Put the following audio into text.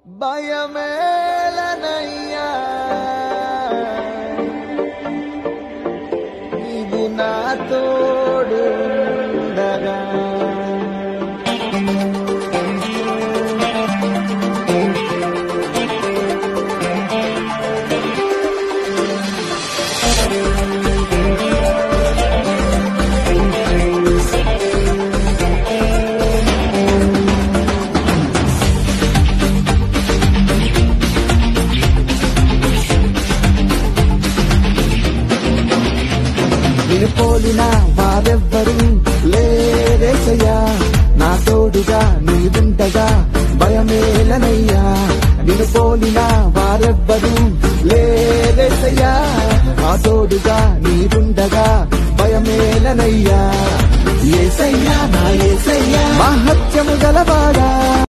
భయమేలనయ్యా నీవు నా తోడుండగా నిన్ను పోలిన వారెవ్వరూ లేరేసయ్యా నా తోడుగా నీవుండగా భయమేలనయ్యా నిన్ను పోలిన వారెవ్వరూ లేరేసయ్యా నా తోడుగా నీవుండగా భయమేలనయ్యా యేసయ్యా నా యేసయ్యా మహత్యము గలవాడా